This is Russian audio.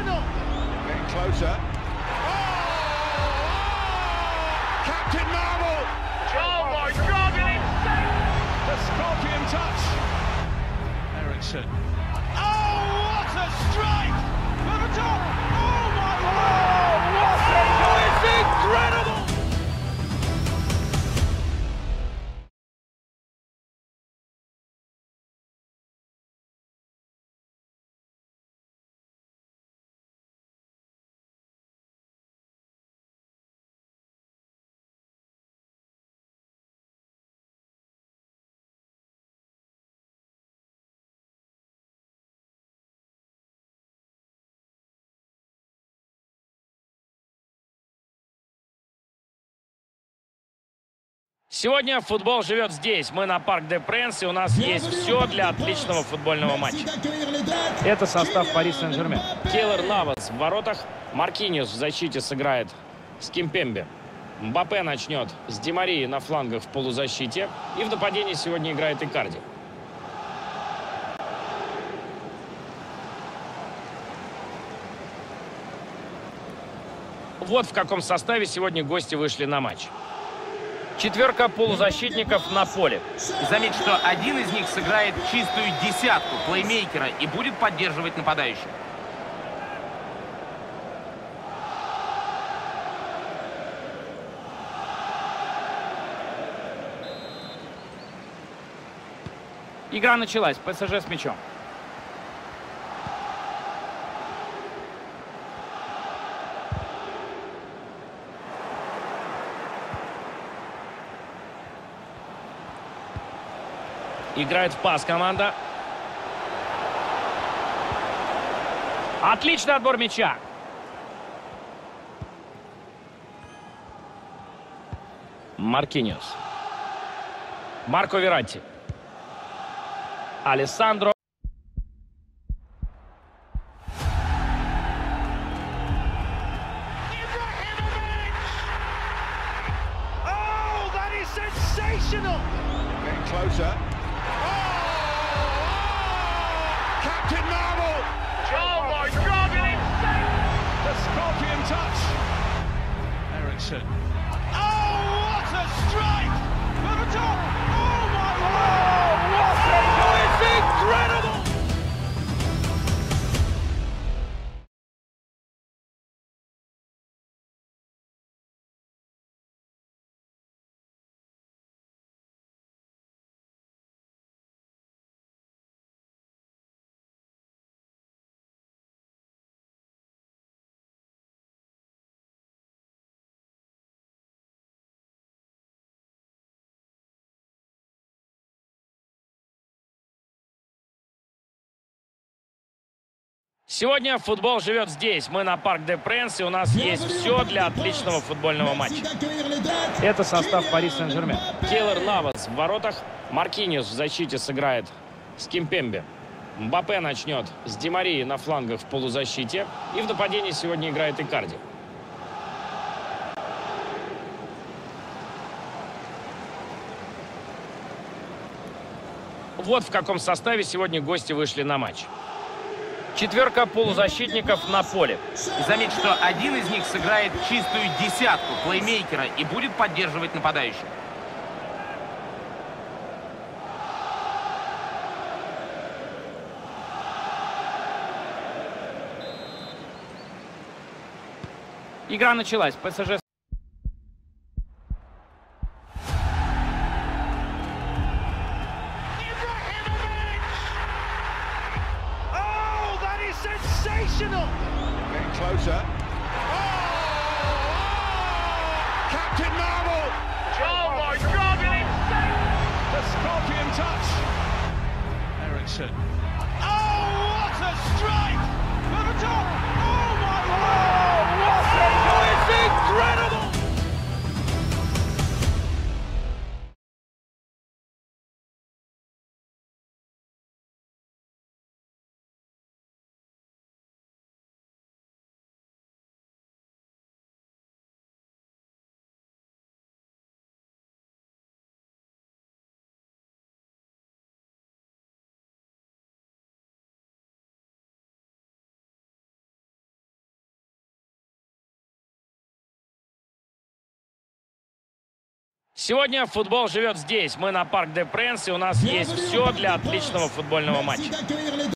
sensational! Getting closer. Captain Marvel! Oh my God, an insane! The scorpion touch. Ericsson. Oh, what a strike! From the top! Oh my word! What a goal! It's incredible! Сегодня футбол живет здесь. Мы на Парк де Пренс, и у нас есть все для отличного футбольного матча. Это состав Пари Сен-Жермен. Кейлор Навас в воротах. Маркиньос в защите сыграет с Кимпембе. Мбаппе начнет с Ди Марии на флангах в полузащите. И в нападении сегодня играет Икарди. Вот в каком составе сегодня гости вышли на матч. Четверка полузащитников на поле. И заметь, что один из них сыграет чистую десятку плеймейкера и будет поддерживать нападающих. Игра началась. ПСЖ с мячом. Играет в пас команда. Отличный отбор мяча. Маркиньос. Марко Вератти. Алессандро. Oh, that is sensational! Getting closer. Captain Marvel! Oh my God, an insane! The scorpion touch. Ericsson. Oh, what a strike! From the top! Oh my word! What a goal! It's incredible! Сегодня футбол живет здесь. Мы на Парк де Пренс, и у нас есть все для отличного футбольного матча. Это состав Пари Сен-Жермен. Кейлор Навас в воротах. Маркиньос в защите сыграет с Кимпембе. Мбаппе начнет с Ди Марии на флангах в полузащите. И в нападении сегодня играет Икарди. Вот в каком составе сегодня гости вышли на матч. Четверка полузащитников на поле. И заметь, что один из них сыграет чистую десятку плеймейкера и будет поддерживать нападающих. Игра началась. ПСЖ. Oh, that is sensational! Getting closer. Captain Marvel! Oh my God, an insane! The scorpion touch. Ericsson. Oh, what a strike! From the top! Oh my word! What a goal! It's incredible! Сегодня футбол живет здесь. Мы на Парк де Пренс, и у нас есть все для отличного футбольного матча.